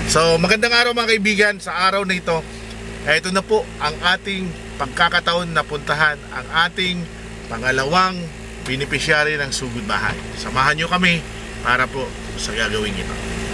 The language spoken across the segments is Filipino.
So magandang araw mga kaibigan. Sa araw na ito, ito na po ang ating pagkakataon na puntahan ang ating pangalawang beneficiary ng sugod bahay. Samahan nyo kami para po sa gagawin ito.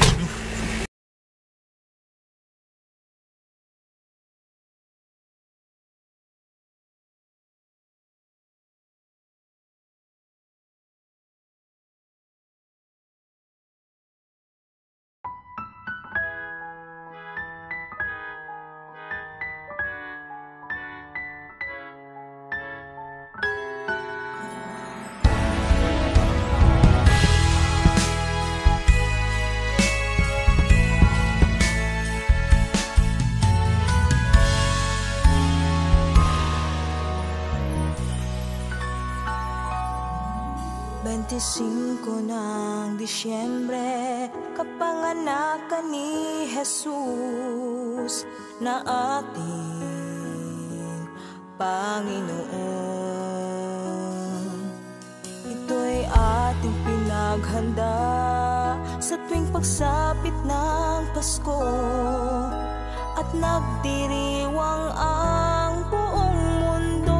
Ng Disyembre, kapanganakan ni Jesus na ating Panginoon. Ito'y ating pinaghanda sa tuwing pagsapit ng Pasko at nagdiriwang ang buong mundo.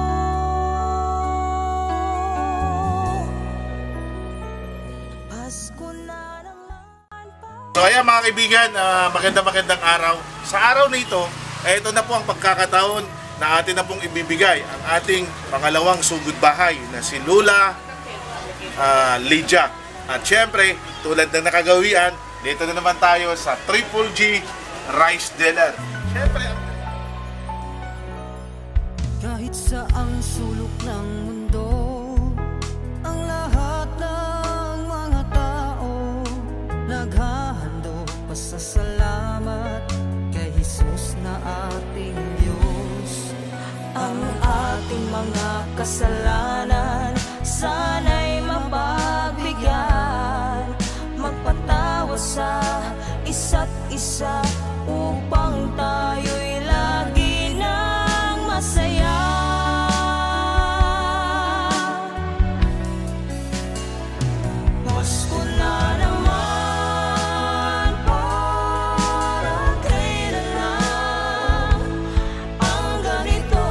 So ayan mga kaibigan, magandang araw. Sa araw na ito, ito na po ang pagkakataon na atin na pong ibibigay ang ating pangalawang sugod bahay na si Lola Lydia. At syempre, tulad ng nakagawian, dito na naman tayo sa Triple G Rice Dealer. Syempre, kahit saang sulok ng mundo, ang lahat ng mga tao naghahandog pasasalamat kay Jesus na ating Diyos. Ang ating mga kasalanan sana'y mapagbigyan, magpatawa sa isa't isa upang tayo'y lagi nang masaya. Pasko na naman, para kailan lang ang ganito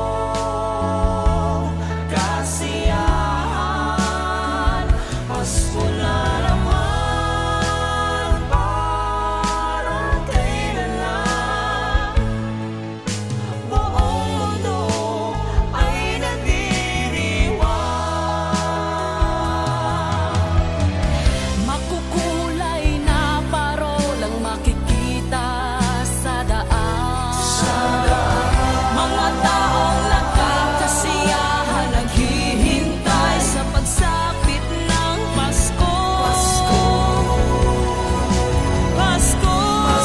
kasiyahan. Pasko na naman, para kailan lang buong mundo ay nagdiriwang. Makukulay na parol ang makikita sa daan. Mga taong nagkakasiyahan, naghihintay sa pagsapit ng Pasko. Pasko.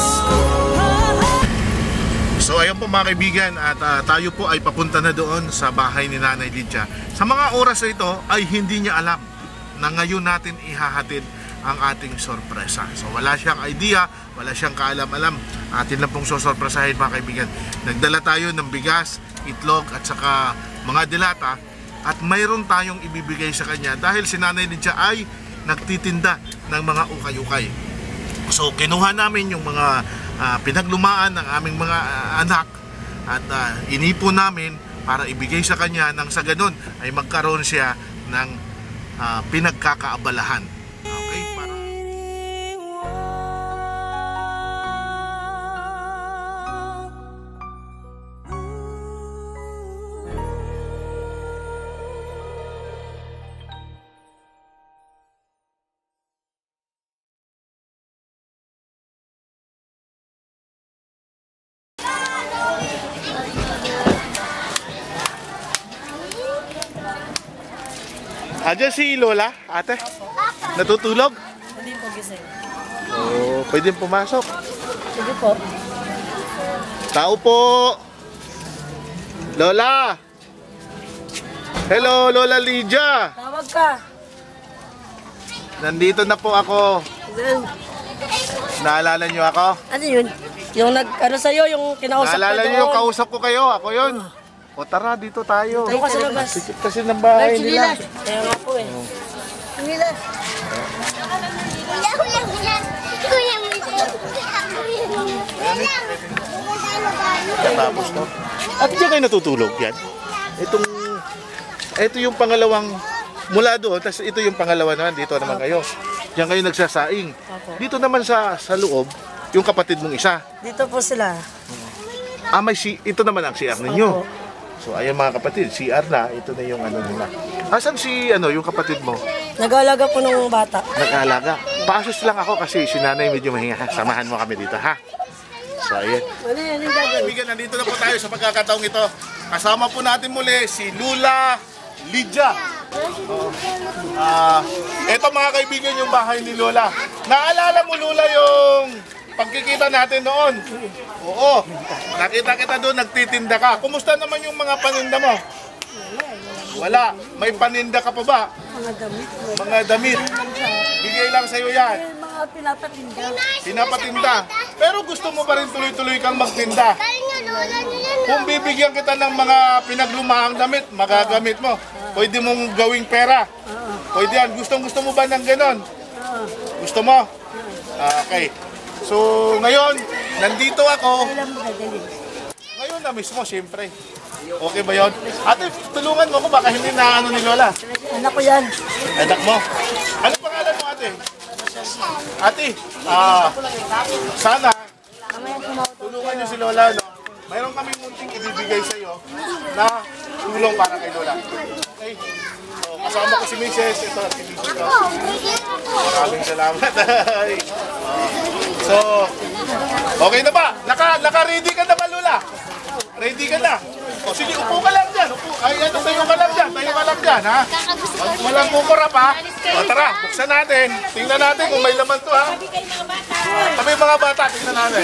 so ayan po mga kaibigan, at tayo po ay papunta na doon sa bahay ni Nanay Lydia. Sa mga oras na ito ay hindi niya alam na ngayon natin ihahatid ang ating sorpresa. So wala siyang idea, wala siyang kaalam-alam. Atin lang pong sosorpresahin mga kaibigan. Nagdala tayo ng bigas, itlog at saka mga dilata, at mayroon tayong ibibigay sa kanya dahil si Nanay Lydia ay nagtitinda ng mga ukay-ukay. So kinuha namin yung mga pinaglumaan ng aming mga anak at inipon namin para ibigay sa kanya, nang sa ganun ay magkaroon siya ng pinagkakaabalahan. Okay, para Andiyan si Lola, ate? Natutulog? Hindi po gising. Oo, pwede pumasok. Sige po. Tao po! Lola! Hello, Lola Lydia! Tawag ka. Nandito na po ako. Naalala niyo ako? Ano yun? Yung ano sa'yo, yung kinausap Naalala ko niyo yung doon. kausap ko kayo? Ako yun. O tara, dito tayo. Doon ka sa labas. Sikip kasi ng bahay nila. Kaya nga po eh. Kuya, Ayan eh. Tapos to. At diyan kayo natutulog yan. Ito yung pangalawang mula doon, tapos ito yung pangalawa naman, dito naman kayo. Diyan kayo nagsasaing. Opo. Dito naman sa loob, yung kapatid mong isa. Dito po sila. Ito naman ang CR ninyo. Opo. So ayan mga kapatid, CR na, ito na yung ano nila. Asan yung kapatid mo? Nag-aalaga po ng bata. Nag-aalaga. Paasos lang ako kasi si nanay medyo mahinga. Samahan mo kami dito, ha? So ayan. Ano yan yung gagawin? Kaibigan, nandito na po tayo sa pagkakataong ito. Kasama po natin muli si Lula Lydia. Ito mga kaibigan yung bahay ni Lola. Naalala mo Lula yung pagkikita natin noon? Oo. Nakita kita doon, nagtitinda ka. Kumusta naman yung mga paninda mo? Wala. May paninda ka pa ba? Mga damit. Mga damit. Bigay lang sa'yo yan. Mga pinapatinda. Pinapatinda. Pero gusto mo pa rin tuloy-tuloy kang magtinda. Kung bibigyan kita ng mga pinaglumahang damit, magagamit mo. Pwede mong gawing pera. Pwede yan. Gusto mo ba ng ganon? Gusto mo? Okay. So, ngayon, nandito ako. Ngayon na mismo, siyempre. Okay ba yun? Ate, tulungan mo ko baka hindi na ni Lola. Anak ko yan. Anak mo? Ano pangalan mo ate? Ate, sana tulungan niyo si Lola. No? Mayroon kami munting ibibigay sa iyo na tulong para kay Lola. Okay? So, kasama ko si Mrs. Ito, si Mrs. Maraming salamat. So, okay na ba? Naka-ready ka na ba, Lola? Ready ka na? O sige, upo ka lang dyan. Tayo ka lang dyan. Tayo ka lang dyan, ha? Walang kukurap, ha? O tara, buksan natin. Tingnan natin kung may laman to, ha? Tabi mga bata, tingnan natin.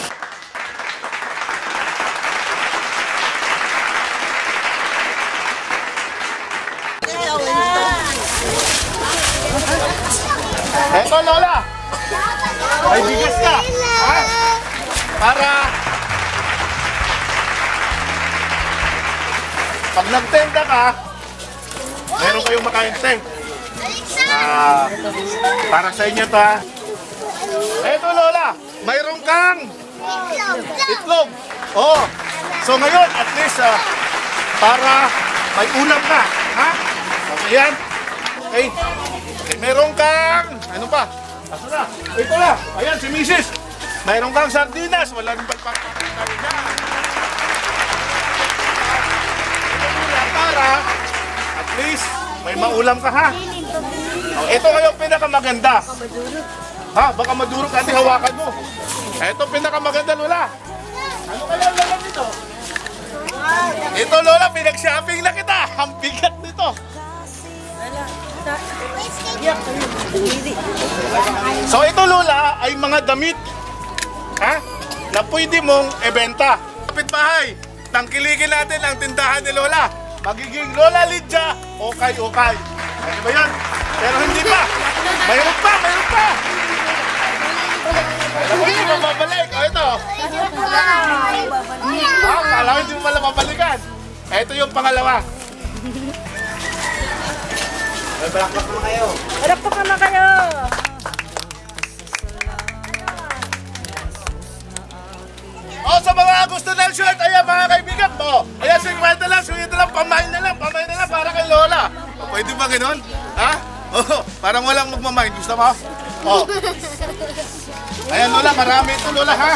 Eto, Lola. May bigas ka. Ha? Para pag nagtenda ka, meron kayong makain teng. Para sa inyo to, ha. Eto, Lola. Mayroon kang itlog. Oh. So ngayon, at least, para may ulam ka. Ha? Okay yan. Okay. Meron kang, ano pa? Aso na? Ito na. Ayan, si Mrs. Meron kang sardinas. Wala rin pagpapakita rin yan. Para, at least, may maulam ka, ha? Oh, ito ngayong pinakamaganda. Ha? Baka madurog ka, hawakan mo. Ito pinakamaganda, Lola. Ano kaya laman nito? Ito, Lola, pinag-shopping na kita. Ang bigat nito. So ito Lola ay mga damit, ha? Na pwede mong ibenta. Kapitbahay, tangkilikin natin ang tindahan ni Lola. Magiging Lola Lydia, okay. Ano ba yan? Pero hindi pa. Mayroon pa. Alam mo, hindi mo babalik. O ito. Kala ko hindi mo pala babalikan. Ito yung pangalawa. Balak-balak naman kayo. Balak naman kayo. O sa mga gusto ng shirt, ayan mga kaibigan mo. Ayan, swingman na lang, pamain na lang para kay Lola. O, pwede ba gano'n? Ha? O, parang walang magmamain. Gusto mo? O. Ayan Lola, marami ito Lola, ha?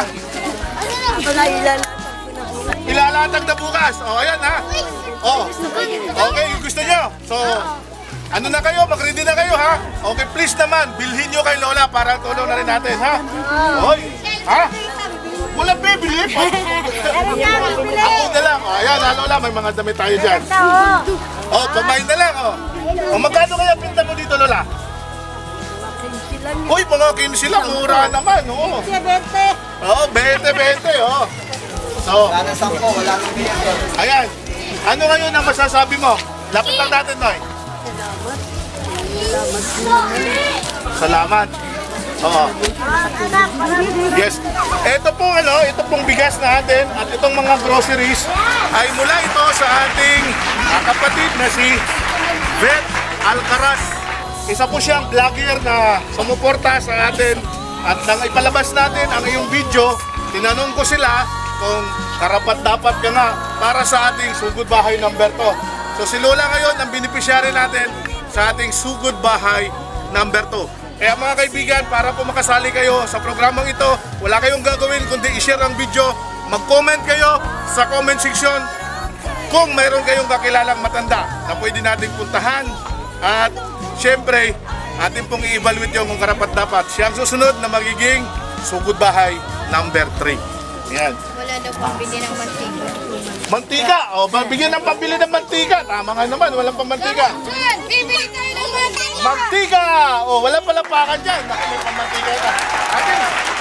Ilalatag na bukas. O, ayan ha. O, okay, gusto nyo? So, ano na kayo? Mag-ready na kayo, ha? Okay, please naman, bilhin nyo kay Lola para tulong na rin natin, ha? Hoy, ha? Wala bibili? Ako na lang. O, ayan, ha, Lola, may mga damit tayo dyan. O, pamain na lang, o. O, magkano kaya pinta mo dito, Lola? Uy, mga 15 lang, mura naman, o. 20. Oo, 20, o. So, ayan. Ano ngayon ang masasabi mo? Lapit lang natin, Noy. Salamat. Oo. Yes. Ito pong bigas natin at itong mga groceries ay mula ito sa ating kapatid na si Beth Alcaraz. Isa po siyang vlogger na sumuporta sa atin at nang ipalabas natin ang iyong video tinanong ko sila kung karapat-dapat ka nga para sa ating sugod bahay number 2. So si Lola ngayon ang beneficiary natin sa ating sugod bahay number 2. Kaya mga kaibigan, para po makasali kayo sa programang ito, wala kayong gagawin kundi i-share ang video, mag-comment kayo sa comment section kung mayroon kayong kakilalang matanda na pwede natin puntahan. At syempre, atin pong i-evaluate yung kung karapat-dapat. Siya ang susunod na magiging sugod bahay number 3. Yan. Wala daw pambili ng mantika. Mantika! O, bigyan ng pambili ng mantika. Tama nga naman, walang pamantika. Bibili tayo ng mantika! Mantika! O, walang palapakan dyan. Naku, may pamantika ka. Atin!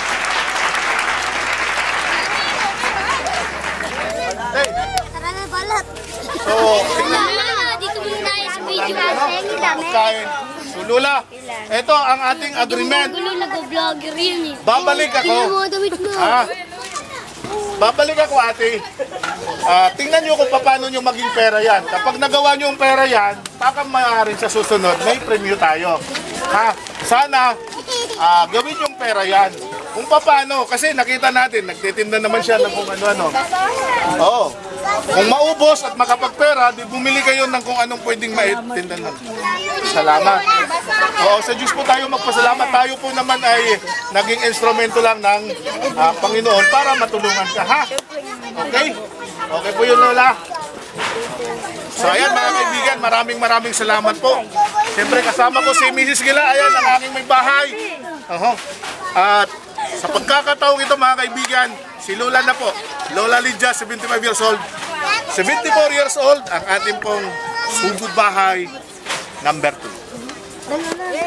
Hey! Tara na, balat! So, tingnan. Dito muna tayo sa video. Pagkain. So, Lola, ito ang ating agreement. Gulo nag-vlogger yun eh. Babalik ako. Tingnan mo, damit mo. Babalik ako, ate. Tingnan nyo kung paano nyo maging pera yan. Kapag nagawa nyo yung pera yan, baka maaaring sa susunod, may premyo tayo. Ha? Sana, gawin yung pera yan. Kung paano, kasi nakita natin, nagtitinda naman siya ng kung ano-ano. Oo. Kung maubos at makapagpera, di bumili kayo ng kung anong pwedeng maitinda na. Salamat. Oo, sa Diyos po tayo magpasalamat. Tayo po naman ay naging instrumento lang ng Panginoon para matulungan ka, ha? Okay? Okay po yun, Lola. So ayan mga kaibigan, maraming salamat po. Siyempre kasama ko si Mrs. Gila, ayan ang aking may bahay. At sa pagkakataong ito mga kaibigan, si Lola na po, Lola Lydia, 75 years old. 74 years old ang ating pong sugod bahay number 2.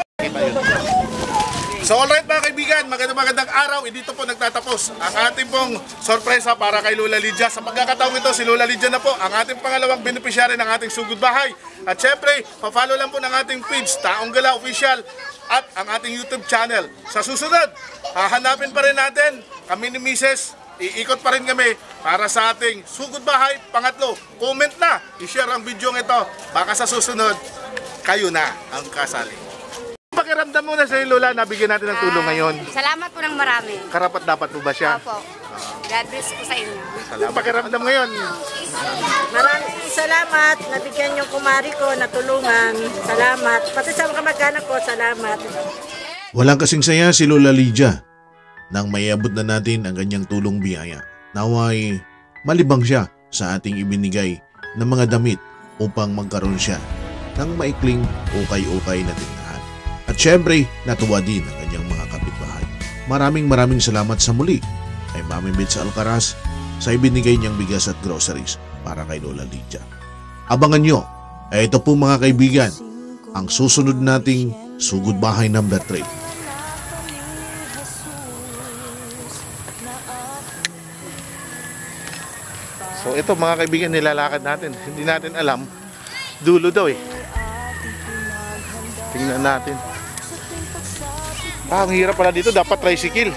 So alright mga kaibigan, magandang araw. Dito po nagtatapos ang ating pong sorpresa para kay Lola Lydia. Sa pagkakataong ito, si Lola Lydia na po ang ating pangalawang beneficiary ng ating sugod bahay. At syempre, pa-follow lang po ng ating page, Taong Gala Official, at ang ating YouTube channel. Sa susunod, hahanapin pa rin natin, kami ni Mrs. Iikot pa rin kami para sa ating sugod bahay pangatlo. Comment na, i-share ang video ito. Baka sa susunod, kayo na ang kasali. Pakiramdam mo na sa Lola, nabigyan natin ng tulong ngayon. Salamat po ng marami. Karapat dapat po ba siya? Opo. God bless po sa inyo. Salamat. Pakiramdam ngayon. Maraming salamat. Nabigyan yung kumari ko, natulungan. Salamat. Pati sa mga kamag-anak ko, salamat. Walang kasing saya si Lola Lydia nang maiabot na natin ang kanyang tulong biyaya. Naway malibang siya sa ating ibinigay na mga damit upang magkaroon siya ng maikling ukay-ukay na tindahan. At syempre, natuwa din ang kanyang mga kapitbahay. Maraming salamat sa muli kay Mami Bits Alcaraz sa ibinigay niyang bigas at groceries para kay Lola Lydia. Abangan nyo, ito po mga kaibigan, ang susunod nating sugod bahay number 3. So ito mga kaibigan, nilalakad natin. Hindi natin alam, dulo daw eh. Tingnan natin. Ang hirap pala dito, dapat tricycle.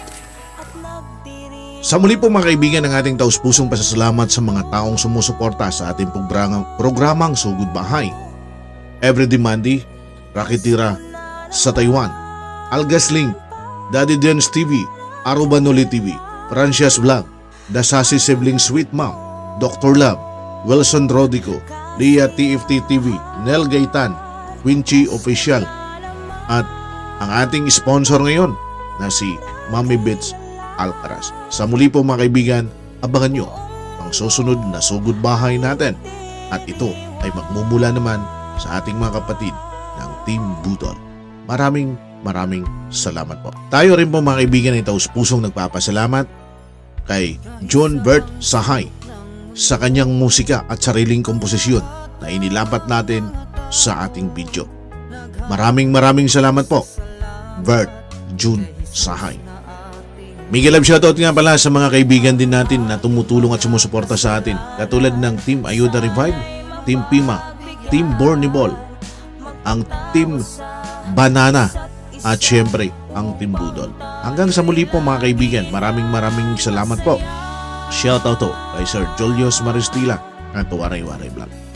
Sa muli po mga kaibigan, ang ating taus-pusong pasasalamat sa mga taong sumusuporta sa ating programang Sugod Bahay. Everyday Monday, Rakitira sa Taiwan, Algasling, Daddy Dens TV, Arubanoli TV, Francias Vlog, Dasasi Sibling Sweet Mom, Dr. Love, Wilson Rodico, Leah TFT TV, Nel Gaitan, Quincy Official, at ang ating sponsor ngayon na si Mami Bits Alcaraz. Sa muli po mga kaibigan, abangan nyo ang susunod na sugod bahay natin. At ito ay magmumula naman sa ating mga kapatid ng Team Budol. Maraming salamat po. Tayo rin po mga kaibigan ay taus-pusong nagpapasalamat kay John Bert Sahay sa kanyang musika at sariling komposisyon na inilapat natin sa ating video. Maraming salamat po, Bert June Sahay. Miguel Love shoutout nga pala sa mga kaibigan din natin na tumutulong at sumusuporta sa atin, katulad ng Team Ayuda Revive, Team Pima, Team Bornibol, ang Team Banana, at syempre ang Team Budol. Hanggang sa muli po mga kaibigan, maraming salamat po. Shoutout to kay Sir Julius Maristila at Waray Waray Vlog.